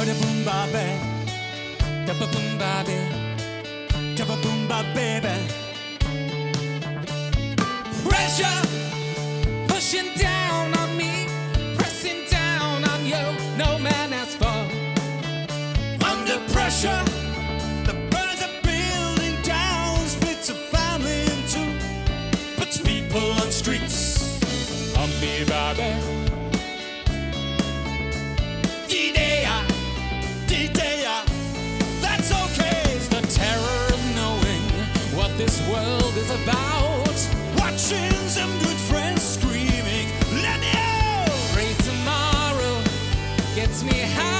boom ba baby. Pressure pushing down on me, pressing down on you. No man has fall under pressure. The birds are building down, splits a family in two, puts people on streets. On me, baby. That's okay. It's the terror of knowing what this world is about. Watching some good friends screaming, let me out. Pray tomorrow gets me high.